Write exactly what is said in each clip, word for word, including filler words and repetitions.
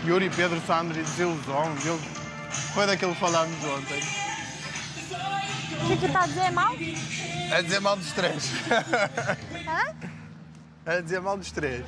Yuri, Pedro, Sandro e desilusão. Eu... Foi daquilo que falámos ontem. O que é que está a dizer mal? A dizer mal dos três. Hã? A dizer mal dos três.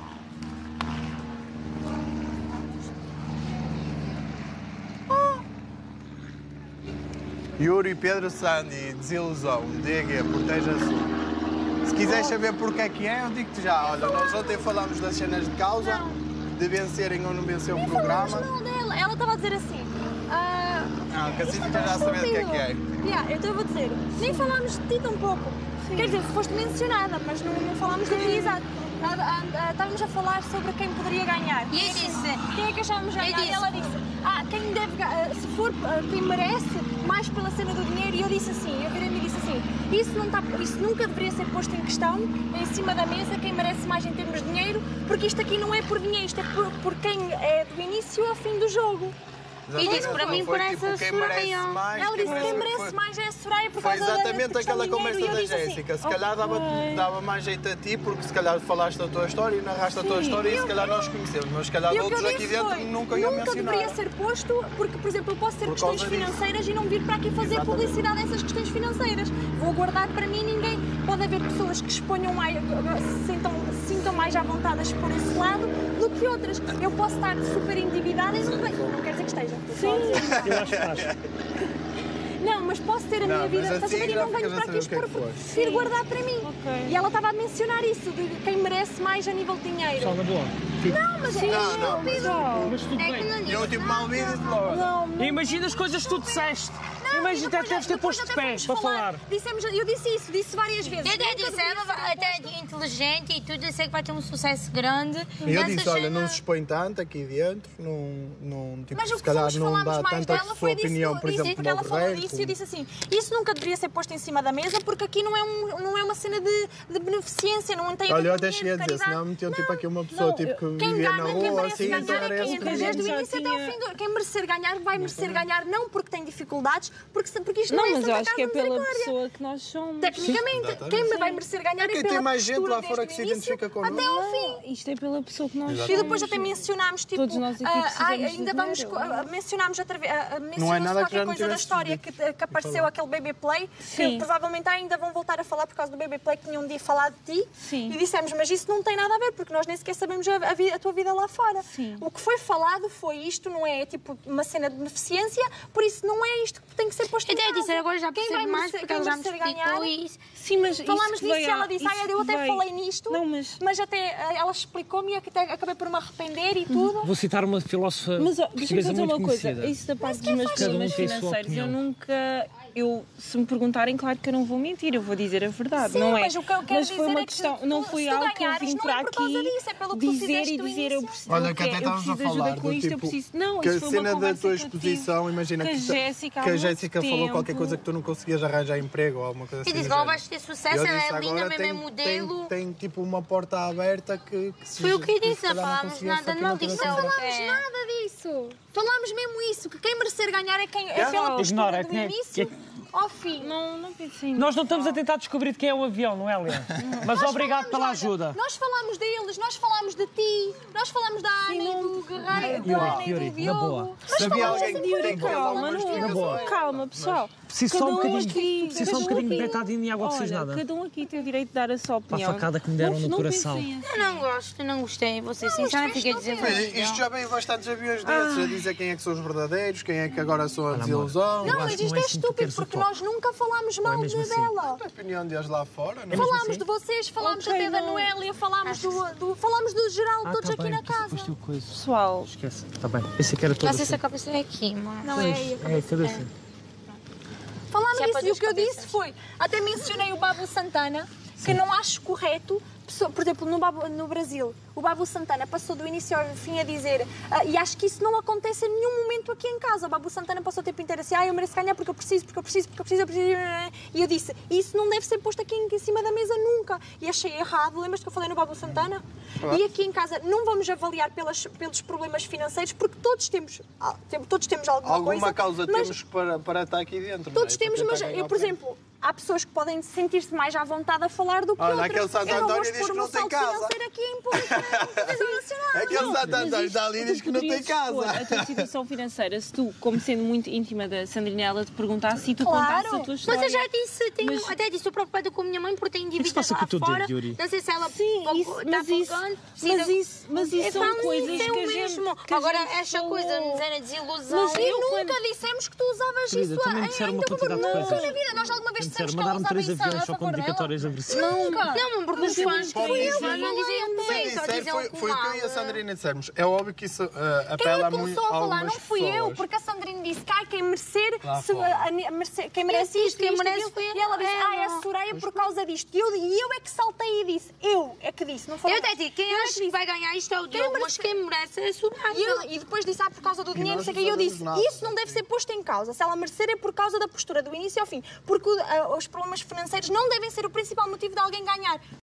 Yuri, Pedro, Sandy, desilusão. D G, proteja-se. Se quiseres saber porque é que é, eu digo-te já. Olha, nós ontem falámos das cenas de causa, Não. de vencerem ou não vencer o Nem programa. falamos mal dela. Ela estava a dizer assim. ah, Não, que assim ficas já a saber o que é que é. Yeah, então eu vou dizer. Nem falámos de ti tão pouco. Quer dizer, foste mencionada, mas não, não falámos de ti, exato. Ah, ah, ah, Estávamos a falar sobre quem poderia ganhar. E eu disse... Quem é que achávamos ganhar? Eu disse- E ela disse, ah, quem deve, ga- ah, se for ah, quem merece, mais pela cena do dinheiro. E eu disse assim, eu virei-me e disse assim, isso, não está, isso nunca deveria ser posto em questão, em cima da mesa, quem merece mais em termos de dinheiro, porque isto aqui não é por dinheiro, isto é por, por quem é do início ao fim do jogo. E disse, para mim, Foi parece tipo, a quem merece Soraya. mais, Ela disse, quem merece foi- mais é a Soraya por Foi causa da exatamente da questão aquela do dinheiro. conversa E eu da disse assim, Jéssica. Se calhar dava, Ok. dava mais jeito a ti, porque se calhar falaste a tua história e narraste a tua história e se calhar nós conhecemos, mas se calhar E o que eu outros aqui disse dentro foi, nunca iam nunca mencionar. deveria ser posto, porque, por exemplo, eu posso ter Por questões causa disso. financeiras e não vir para aqui fazer Exatamente. publicidade a essas questões financeiras. Vou guardar para mim, ninguém. Pode haver pessoas que exponham mais, se sintam, se sintam mais à vontade a expor esse lado do que outras. Eu posso estar super endividada e não, não quer dizer que esteja. Sim. Eu acho que faz. Não, mas posso ter a Não, minha vida, mas estás a assim ver, e já não venho ficas a para aqui saber o que é expor, que porque foi. prefiro guardar para mim. Ok. E ela estava a mencionar isso, de quem merece mais a nível de dinheiro. Só na boa. Não, mas é Não, não, mas Não, mas tudo É que bem. não eu disse tipo mal vi disse logo. não, não. Imagina as coisas que tu disseste. Não, Imagina e até depois- deves ter depois posto de até pés fomos para falar. Dissemos, eu disse isso, disse várias vezes. Eu até Nunca disse, deveria ela ser vai- até posto. é inteligente e tudo, eu sei que vai ter um sucesso grande. E eu Nessa disse, olha, cena- não se expõe tanto aqui dentro, não, não, tipo, Mas o se que fomos calhar não falámos dá mais tanta dela sua foi disso, opinião, por disse, exemplo, porque como ela o falou resto. disso e eu disse assim, isso nunca deveria ser posto em cima da mesa porque aqui não é, um, não é uma cena de, de beneficência, não tem a ver Olha, eu com até dinheiro, cheguei a dizer, caridade. senão metiam tipo Não, aqui uma pessoa não, tipo, que Quem vivia ganha, na quem rua, merece assim, então ganhar era é quem esse entra o desde o já início até ao tinha- fim. Do, quem merecer ganhar, vai merecer ganhar, não porque tem dificuldades, porque, se- porque isto não, Não, é mas eu Santa acho que é Casa da pela Misericórdia. pessoa que nós somos. Tecnicamente, Exatamente. quem me vai merecer ganhar é, quem pela tem mais gente postura lá fora desde que se o início identifica connosco. até ao fim. Isto é pela pessoa que nós somos. E depois até mencionámos, tipo, Todos nós aqui ah, precisamos ai, de ainda vamos, dinheiro. co- ah, mencionámos outra vez, ah, ah, Não é mencionou-se nada que qualquer já não coisa da tivesse história dito que, que apareceu falar. aquele Baby Play, que Sim. provavelmente ainda vão voltar a falar por causa do Baby Play que tinham um dia falado de ti. Sim. E dissemos, mas isso não tem nada a ver, porque nós nem sequer sabemos a, a, vi- a tua vida lá fora. Sim. O que foi falado foi isto, não é tipo uma cena de beneficência, por isso não é isto que tem que ser posto em Até eu causa. disse, agora já Quem percebo vai mais merecer- porque quem ela já me merecer explicou ganhar, isso. Sim, mas falámos isso disso veio e ela à- disse, isso ah, eu até veio- falei nisto, Não, mas... mas até ah, ela explicou-me e até acabei por me arrepender e tudo. Vou citar uma filósofa Mas ó, deixa-me portuguesa dizer muito uma coisa, conhecida. isso da parte Mas dos quem meus faz Cada um problemas tem a sua financeiros, eu opinião. nunca, eu, se me perguntarem, claro que eu não vou mentir, eu vou dizer a verdade, Sim, não é? mas o que eu quero Mas foi dizer uma é que questão, tu- não se foi tu algo que eu ganhares, vim não para é por causa aqui disso, é pelo que tu dizer fizeste e do dizer eu início. preciso, Olha, eu que até quero- eu estávamos a preciso de falar ajuda com do isto, eu tipo, preciso... Não, que isso a foi cena uma da conversa tua que eu tive exposição, imagina com a que, Jéssica há que a muito Jéssica falou qualquer tempo. coisa que tu não conseguias arranjar emprego ou alguma coisa E assim. disse, do agora género. vais ter sucesso, Eu ela disse, é linda, agora mesmo é tem, modelo. tem, tem tipo uma porta aberta que, que se Foi o que eu se disse, não calhar falámos conseguia nada, se não tivesse disse entrado. ela. Falámos É. nada disso. Falámos mesmo isso, que quem merecer ganhar é quem é Yeah. pela postura Ignora, é do que nem- início ao fim. Não, não pensei Nós não nisso. estamos a tentar descobrir de quem é o avião, não é, Leandro? Mas Nós obrigado falamos, pela olha, ajuda. Nós falamos deles, nós falamos de ti, nós falamos da Ana e do Guerreiro, da Yuri, Ana e Yuri, do na boa. Diogo. Se havia alguém que Yuri, tem que fazer calma, alguma não, investigação, calma, pessoal. Preciso só Cada um um bocadinho, aqui- preciso só um cada bocadinho de aqui- betadine e água Olha, oxigenada. cada um aqui tem o direito de dar a sua opinião. Para a facada que me deram Não- no não coração. pensem assim. Eu não gosto, eu não gostei, vou ser sincera, isto fiquei não tem- desenvolvida. Isto já veio bastantes aviões desses, a dizer quem é que são os verdadeiros, quem é que agora são a desilusão. Não, acho mas que isto não é é assim que tu estúpido, queres o porque foco. nós nunca falámos mal de mesmo assim? dela. A opinião deles lá fora, não é? Falámos de vocês, falámos Ok, até da não. Noélia, falámos do, do, falámos do geral, Ah, todos tá aqui bem, na tu casa. foste o coisa. Pessoal, Esquece, está bem. Pensei que era tudo Não sei assim. se a cabeça é aqui, mas... Não é aí a É, a cabeça. Falámos Se é para disso e o duas que eu cabeças. disse foi, até mencionei o Babu Santana, que não acho correto, pessoa- por exemplo, no, Babu- no Brasil, o Babu Santana passou do início ao fim a dizer, ah, e acho que isso não acontece em nenhum momento aqui em casa, o Babu Santana passou o tempo inteiro assim, ah, eu mereço ganhar porque eu preciso, porque eu preciso, porque eu preciso, eu preciso, e eu disse, isso não deve ser posto aqui em, em cima da mesa nunca, e achei errado, lembras que eu falei no Babu Santana? E aqui em casa não vamos avaliar pelas, pelos problemas financeiros, porque todos temos, ah, tem- todos temos alguma, Alguma coisa, causa mas temos para, para estar aqui dentro. todos não é? temos, Para mas tentar eu, ganhar por o quê? exemplo, há pessoas que podem sentir-se mais à vontade a falar do que Olha, outras. aquele Santo Eu não vou António diz expor que o não meu tem saldo casa. financeiro aqui em público na televisão nacional. Aquele Santo Mas António isto- da ali diz tu que não tem poderias expor casa. A tua situação financeira, se tu, como sendo muito íntima da Sandrina, ela te perguntasse e tu Claro. contasses a tua história. Mas eu já disse, tenho, Mas- até disse, estou preocupada com a minha mãe porque tem que se dívidas passa lá com o teu fora. dedo, Yuri? Não sei se ela Sim, pagou- isso, está mas, isso, pagando. mas, precisa- isso, mas isso Eu são falo, coisas isso é que o a gente, mesmo. que a Agora, gente esta falou. coisa de dizer a desilusão. Mas E eu, nunca quando- dissemos que tu usavas Querida, isso também em, disseram em uma teu quantidade de favor. Nunca coisas. na vida. Nós alguma vez Disseram, dissemos que ela mandaram usava três isso a aviões só com favor dela? dedicatórias a Brasil. Nunca. Não, porque os fãs Pode os dizer. fãs não diziam Se bem, só disser, diziam foi, com foi o que eu e a mal. Sandrina dissemos. É óbvio que isso uh, Quem apela é que muito começou a a falar? algumas Não fui eu, pessoas. porque a Sandrine disse que ai, quem merecer, Lá se, fora. a, a, merece- quem merece disse isto, quem isto, merece aquilo. foi E ela disse, ela. ai, é a Soraya por causa disto. E eu, e eu é que saltei e disse, eu é que disse, não foi Eu ela. até digo, quem Eu é acha que vai ganhar isto é o Diogo, mas merece- quem merece é a Soraya. E, eu- e depois disse, ah, por causa do dinheiro, não nós sei o não que. E eu sabemos disse, nada. isso não deve ser posto em causa. Se ela merecer é por causa da postura do início ao fim. Porque o- a- os problemas financeiros não devem ser o principal motivo de alguém ganhar.